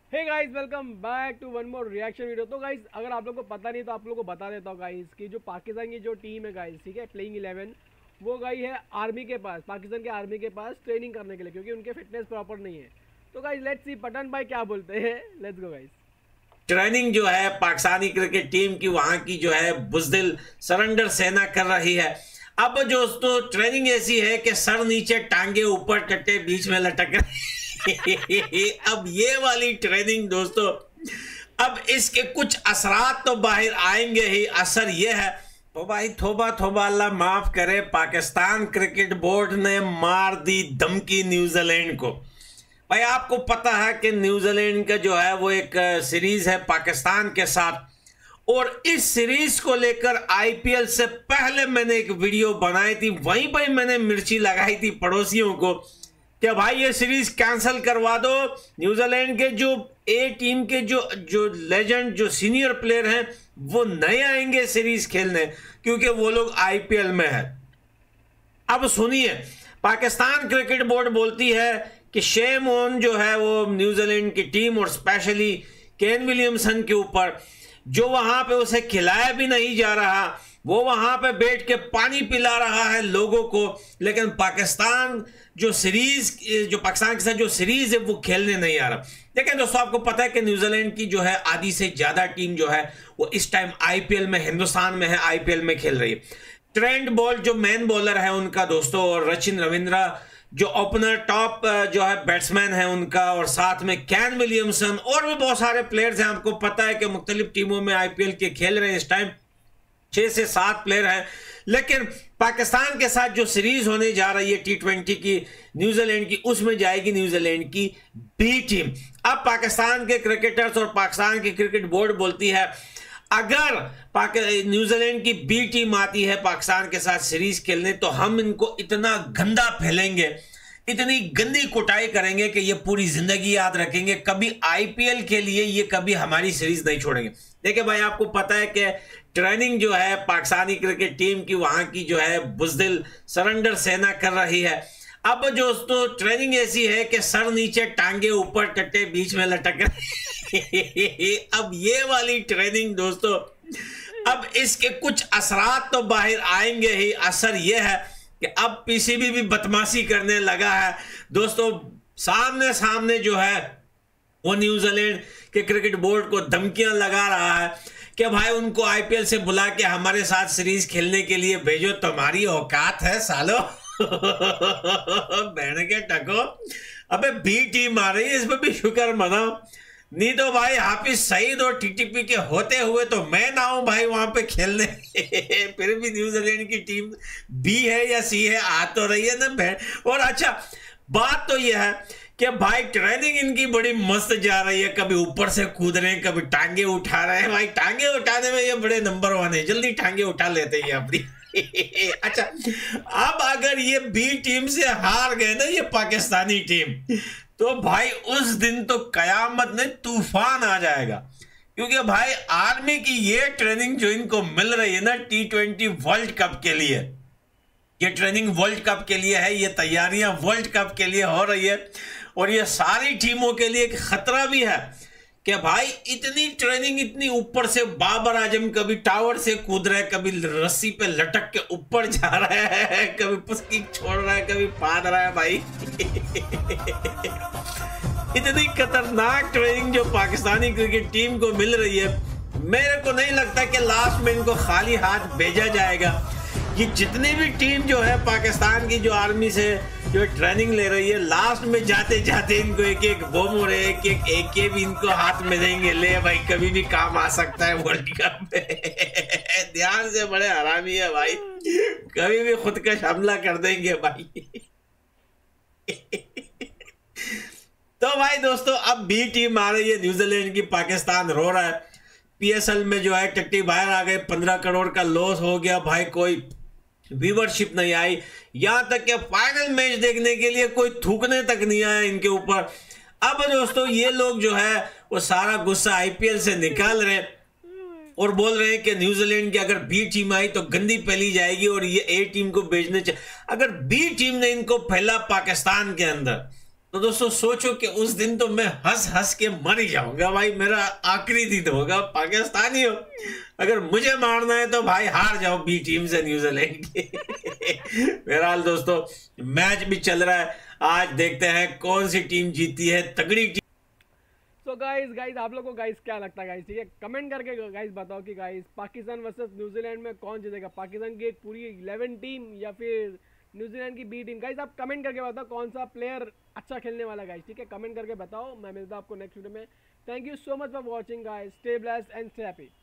Hey guys, welcome back to one more reaction video. तो guys, अगर आप लोग को पता नहीं तो आप लोग को बता देता हूँ गाइस कि जो पाकिस्तान की जो टीम है गाइस, ठीक है, प्लेइंग 11 वो गई है आर्मी के पास, पाकिस्तान के आर्मी के पास ट्रेनिंग करने के लिए, क्योंकि उनके फिटनेस प्रॉपर नहीं है। तो गाइस लेट्स सी पठान भाई क्या बोलते हैं। Let's go guys. ट्रेनिंग जो है पाकिस्तानी क्रिकेट टीम की वहां की जो है बुज़दिल सरेंडर सेना कर रही है। अब दोस्तों ट्रेनिंग ऐसी है कि सर नीचे टांगे ऊपर कट्टे बीच में लटक रहे। अब ये वाली ट्रेनिंग दोस्तों, अब इसके कुछ असरात तो बाहर आएंगे ही। असर ये है तो भाई थोबा थोबा अल्लाह माफ करे, पाकिस्तान क्रिकेट बोर्ड ने मार दी धमकी न्यूजीलैंड को। भाई आपको पता है कि न्यूजीलैंड का जो है वो एक सीरीज है पाकिस्तान के साथ, और इस सीरीज को लेकर आईपीएल से पहले मैंने एक वीडियो बनाई थी। वहीं पर मैंने मिर्ची लगाई थी पड़ोसियों को कि भाई ये सीरीज कैंसिल करवा दो। न्यूजीलैंड के जो ए टीम के जो जो लेजेंड जो सीनियर प्लेयर हैं वो नए आएंगे सीरीज खेलने, क्योंकि वो लोग आईपीएल में है। अब सुनिए, पाकिस्तान क्रिकेट बोर्ड बोलती है कि शेम ऑन जो है वो न्यूजीलैंड की टीम और स्पेशली केन विलियमसन के ऊपर, जो वहां पे उसे खिलाया भी नहीं जा रहा, वो वहां पे बैठ के पानी पिला रहा है लोगों को, लेकिन पाकिस्तान जो सीरीज जो पाकिस्तान के साथ जो सीरीज है वो खेलने नहीं आ रहा। देखिए दोस्तों, आपको पता है कि न्यूजीलैंड की जो है आधी से ज्यादा टीम जो है वो इस टाइम आईपीएल में हिंदुस्तान में है, आईपीएल में खेल रही है। ट्रेंट बोल्ट जो मेन बॉलर है उनका दोस्तों, और सचिन रविंद्रा जो ओपनर टॉप जो है बैट्समैन है उनका, और साथ में कैन विलियमसन और भी बहुत सारे प्लेयर्स हैं। आपको पता है कि मुख्तलिफ टीमों में आईपीएल के खेल रहे हैं इस टाइम, 6 से 7 प्लेयर हैं। लेकिन पाकिस्तान के साथ जो सीरीज होने जा रही है T20 की न्यूजीलैंड की, उसमें जाएगी न्यूजीलैंड की बी टीम। अब पाकिस्तान के क्रिकेटर्स और पाकिस्तान की क्रिकेट बोर्ड बोलती है अगर न्यूजीलैंड की बी टीम आती है पाकिस्तान के साथ सीरीज खेलने तो हम इनको इतना गंदा फैलेंगे, इतनी गंदी कुटाई करेंगे कि ये पूरी जिंदगी याद रखेंगे, कभी आईपीएल के लिए ये कभी हमारी सीरीज नहीं छोड़ेंगे। देखिए भाई, आपको पता है कि ट्रेनिंग जो है पाकिस्तानी क्रिकेट टीम की वहां की जो है बुज़दिल सरेंडर सेना कर रही है। अब दोस्तों ट्रेनिंग ऐसी है कि सर नीचे टांगे ऊपर कट्टे बीच में लटक रहे। अब ये वाली ट्रेनिंग दोस्तों, अब इसके कुछ असरात तो बाहर आएंगे ही। असर ये है कि अब पीसीबी भी बदमाशी करने लगा है दोस्तों। सामने सामने जो है वो न्यूजीलैंड के क्रिकेट बोर्ड को धमकियां लगा रहा है कि भाई उनको आईपीएल से बुला के हमारे साथ सीरीज खेलने के लिए भेजो, तुम्हारी औकात है सालो। बहन के टको, अबे बी टीम आ रही है, इसमें भी शुक्र मनाओ, नहीं तो भाई हाफिज सईद और टीटीपी के होते हुए तो मैं ना हूं भाई वहां पे खेलने। फिर भी न्यूजीलैंड की टीम बी है या सी है, आ तो रही है ना बहन। और अच्छा बात तो यह है कि भाई ट्रेनिंग इनकी बड़ी मस्त जा रही है, कभी ऊपर से कूद रहे हैं, कभी टांगे उठा रहे हैं। भाई टांगे उठाने में ये बड़े नंबर 1 है, जल्दी टांगे उठा लेते हैं अपनी। अच्छा, अब अगर ये बी टीम से हार गए ना ये पाकिस्तानी टीम, तो भाई उस दिन तो कयामत में तूफान आ जाएगा, क्योंकि भाई आर्मी की ये ट्रेनिंग जो इनको मिल रही है ना T20 वर्ल्ड कप के लिए, ये ट्रेनिंग वर्ल्ड कप के लिए है, ये तैयारियां वर्ल्ड कप के लिए हो रही है, और ये सारी टीमों के लिए एक खतरा भी है कि भाई इतनी ट्रेनिंग, इतनी ऊपर से बाबर आजम कभी टावर से कूद रहा है, कभी रस्सी पे लटक के ऊपर जा रहा है, कभी पुस्की छोड़ रहा है, कभी फाद रहा है। भाई इतनी खतरनाक ट्रेनिंग जो पाकिस्तानी क्रिकेट टीम को मिल रही है, मेरे को नहीं लगता कि लास्ट में इनको खाली हाथ भेजा जाएगा। ये जितनी भी टीम जो है पाकिस्तान की जो आर्मी से जो ट्रेनिंग ले रही है, लास्ट में जाते जाते इनको एक एक बम और एक एक AK भी इनको हाथ में देंगे, ले भाई कभी भी काम आ सकता है वर्ल्ड कप में। ध्यान से, बड़े हरामी है भाई, कभी भी खुदकश हमला कर देंगे भाई। तो भाई दोस्तों, अब बी टीम आ रही है न्यूजीलैंड की, पाकिस्तान रो रहा है। पीएसएल में जो है टट्टी बाहर आ गए, 15 करोड़ का लॉस हो गया भाई, कोई व्यूवरशिप नहीं आई, यहां तक कि फाइनल मैच देखने के लिए कोई थूकने तक नहीं आया इनके ऊपर। अब दोस्तों ये लोग जो है वो सारा गुस्सा आईपीएल से निकाल रहे हैं और बोल रहे हैं कि न्यूजीलैंड की अगर बी टीम आई तो गंदी फैली जाएगी और ये ए टीम को भेजने चाहिए। अगर बी टीम ने इनको फैला पाकिस्तान के अंदर, तो दोस्तों सोचो कि उस दिन तो मैं हंस हंस के मर ही जाऊंगा भाई, मेरा आखिरी दिन होगा पाकिस्तानी हो। अगर मुझे मारना है तो भाई हार जाओ बी टीम से न्यूजीलैंड की। बहरहाल दोस्तों मैच भी चल रहा है, आज देखते हैं कौन सी टीम जीती है, तगड़ी टीम। तो गाइस आप लोगों को गाइस क्या लगता है गाइस, ठीक है कमेंट करके गाइस बताओ कि गाइस पाकिस्तान वर्सेस न्यूजीलैंड में कौन जीतेगा, पाकिस्तान की एक पूरी 11 टीम या फिर न्यूजीलैंड की बी टीम। गाइस आप कमेंट करके बताओ कौन सा प्लेयर अच्छा खेलने वाला गाइस, ठीक है कमेंट करके बताओ। मैं मिलता हूं आपको नेक्स्ट वीडियो में। Thank you so much for watching guys, stay blessed and stay happy.